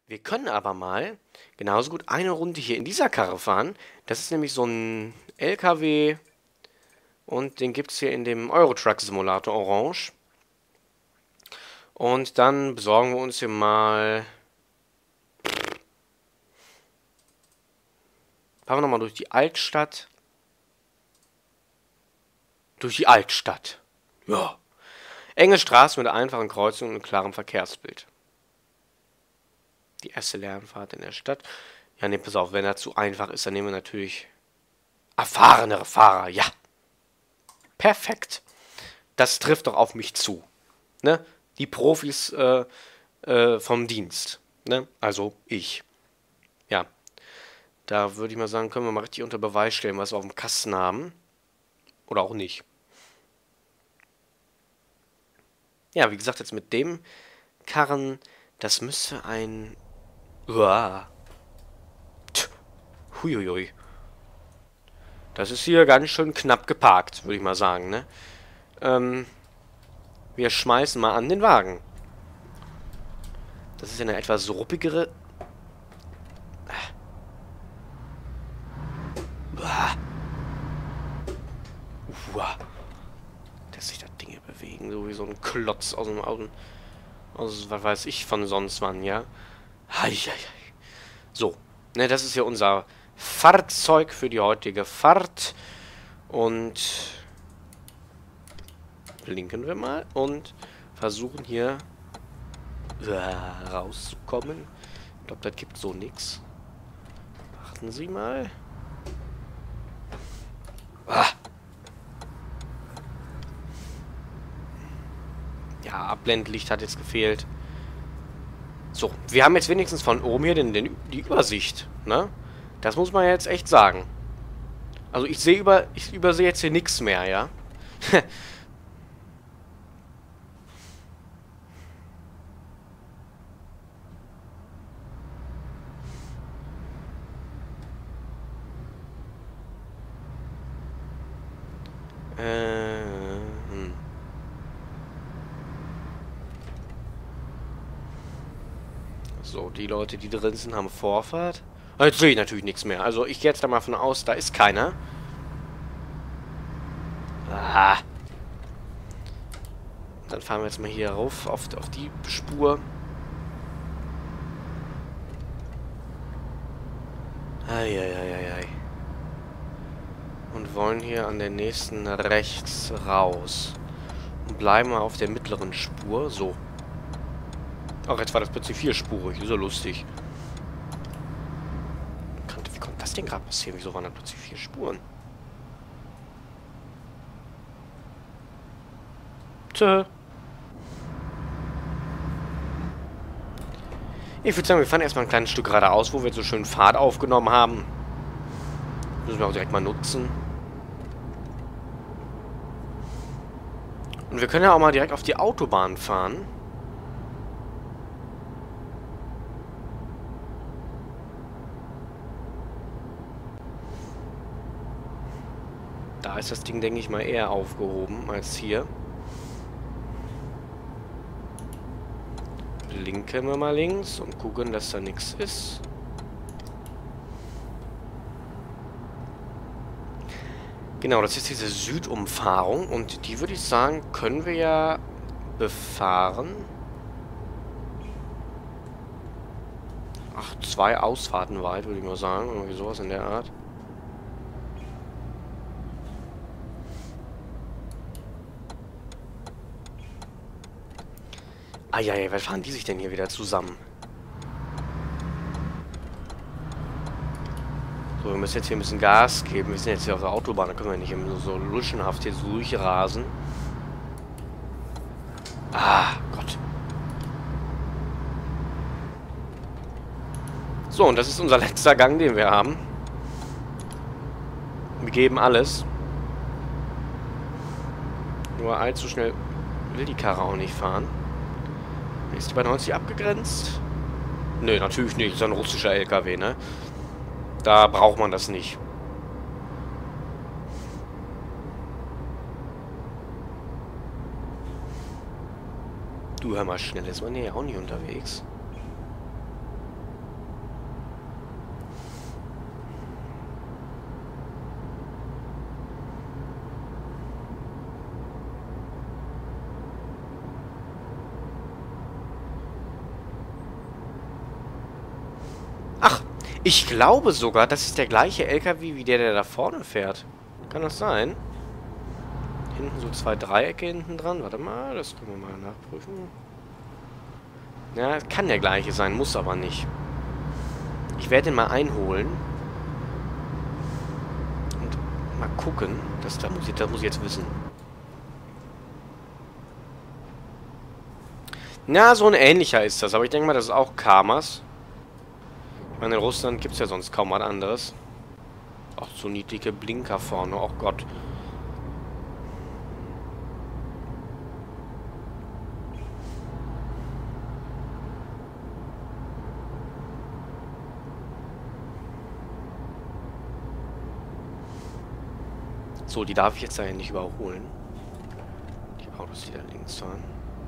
Wir können aber mal genauso gut eine Runde hier in dieser Karre fahren. Das ist nämlich so ein LKW und den gibt es hier in dem Euro-Truck Simulator Orange. Und dann besorgen wir uns hier mal... Fahren wir nochmal durch die Altstadt. Durch die Altstadt. Ja. Enge Straßen mit einfachen Kreuzungen und klarem Verkehrsbild. Die erste Lernfahrt in der Stadt. Ja, ne, pass auf, wenn er zu einfach ist, dann nehmen wir natürlich erfahrenere Fahrer. Ja. Perfekt. Das trifft doch auf mich zu. Ne? Die Profis vom Dienst. Ne? Also ich. Ja. Da würde ich mal sagen, können wir mal richtig unter Beweis stellen, was wir auf dem Kasten haben. Oder auch nicht. Ja, wie gesagt, jetzt mit dem Karren, das müsste ein... Uah. Huiuiui. Das ist hier ganz schön knapp geparkt, würde ich mal sagen, ne? Wir schmeißen mal an den Wagen. Das ist eine etwas ruppigere... Uah. Dass sich da Dinge bewegen, so wie so ein Klotz aus dem Auto. Aus, was weiß ich von sonst wann, ja? Heieiei. So, ne, das ist ja unser Fahrzeug für die heutige Fahrt. Und blinken wir mal und versuchen hier rauszukommen. Ich glaube, das gibt so nichts. Warten Sie mal. Ah. Ja, Abblendlicht hat jetzt gefehlt. So, wir haben jetzt wenigstens von oben hier die Übersicht, ne? Das muss man jetzt echt sagen. Also ich übersehe jetzt hier nichts mehr, ja? So, die Leute, die drin sind, haben Vorfahrt. Jetzt sehe ich natürlich nichts mehr. Also ich gehe jetzt da mal von aus, da ist keiner. Ah. Dann fahren wir jetzt mal hier rauf auf die Spur. Eieieiei. Und wollen hier an der nächsten rechts raus. Und bleiben wir auf der mittleren Spur. So. Ach, jetzt war das plötzlich vierspurig. Ist ja lustig. Wie konnte das denn gerade passieren? Wieso waren da plötzlich 4 Spuren? Tö. Ich würde sagen, wir fahren erstmal ein kleines Stück geradeaus, wo wir jetzt so schön Fahrt aufgenommen haben. Müssen wir auch direkt mal nutzen. Und wir können ja auch mal direkt auf die Autobahn fahren. Da ist das Ding, denke ich mal, eher aufgehoben als hier. Blinken wir mal links und gucken, dass da nichts ist. Genau, das ist diese Südumfahrung und die würde ich sagen, können wir ja befahren. Ach, 2 Ausfahrten weit, würde ich mal sagen. Irgendwie sowas in der Art. Eieiei, was fahren die sich denn hier wieder zusammen? So, wir müssen jetzt hier ein bisschen Gas geben. Wir sind jetzt hier auf der Autobahn, da können wir nicht immer so luschenhaft hier so durchrasen. Ah, Gott. So, und das ist unser letzter Gang, den wir haben. Wir geben alles. Nur allzu schnell will die Karre auch nicht fahren. Ist die bei 90 abgegrenzt? Nö, natürlich nicht. Das ist ein russischer LKW, ne? Da braucht man das nicht. Du, hör mal, schnell ist man hier auch nicht unterwegs. Ich glaube sogar, das ist der gleiche LKW wie der da vorne fährt. Kann das sein? Hinten so 2 Dreiecke hinten dran. Warte mal, das können wir mal nachprüfen. Ja, kann der gleiche sein, muss aber nicht. Ich werde ihn mal einholen. Und mal gucken. Das muss ich jetzt wissen. Na, so ein ähnlicher ist das. Aber ich denke mal, das ist auch Kamas. Ich meine, in Russland gibt es ja sonst kaum was anderes. Auch so niedrige Blinker vorne. Oh Gott. So, die darf ich jetzt dahin nicht überholen. Die Autos, die da links fahren.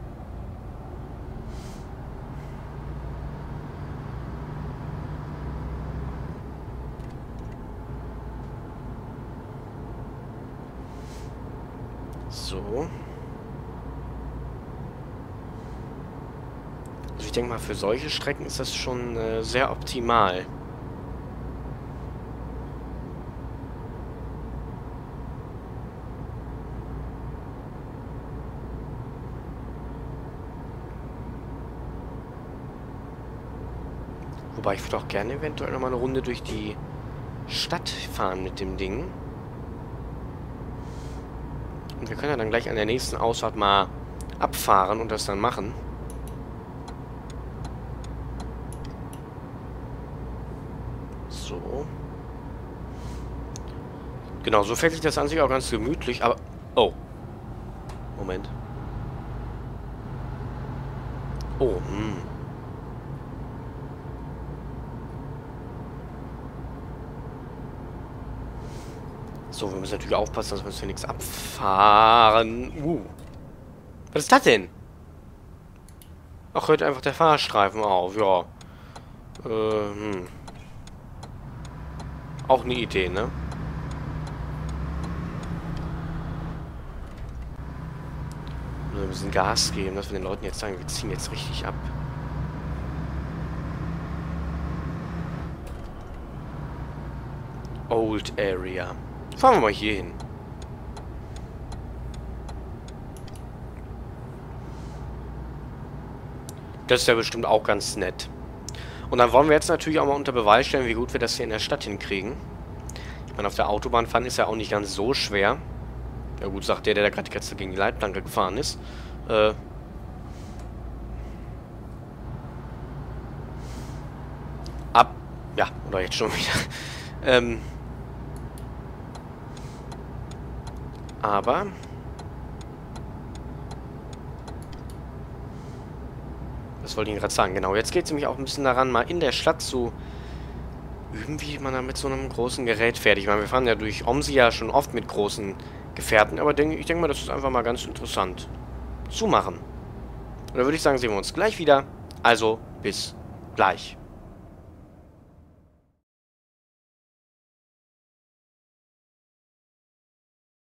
So. Also ich denke mal, für solche Strecken ist das schon sehr optimal. Wobei ich würde auch gerne eventuell nochmal eine Runde durch die Stadt fahren mit dem Ding. Und wir können ja dann gleich an der nächsten Ausfahrt mal abfahren und das dann machen. So. Genau, so fällt sich das an sich auch ganz gemütlich, aber... Oh. Moment. Oh, So, wir müssen natürlich aufpassen, dass wir uns hier nichts abfahren. Was ist das denn? Ach, hört einfach der Fahrstreifen auf, ja. Auch eine Idee, ne? Wir müssen Gas geben, dass wir den Leuten jetzt sagen, wir ziehen jetzt richtig ab. Old Area. Fahren wir mal hier hin. Das ist ja bestimmt auch ganz nett. Und dann wollen wir jetzt natürlich auch mal unter Beweis stellen, wie gut wir das hier in der Stadt hinkriegen. Ich meine, auf der Autobahn fahren ist ja auch nicht ganz so schwer. Ja gut, sagt der da gerade jetzt gegen die Leitplanke gefahren ist. Ja, oder jetzt schon wieder. Aber... Das wollte ich gerade sagen, genau. Jetzt geht es nämlich auch ein bisschen daran, mal in der Stadt zu üben, wie man da mit so einem großen Gerät fährt. Ich meine, wir fahren ja durch Omsi ja schon oft mit großen Gefährten, aber ich denke mal, das ist einfach mal ganz interessant zu machen. Und dann würde ich sagen, sehen wir uns gleich wieder. Also, bis gleich.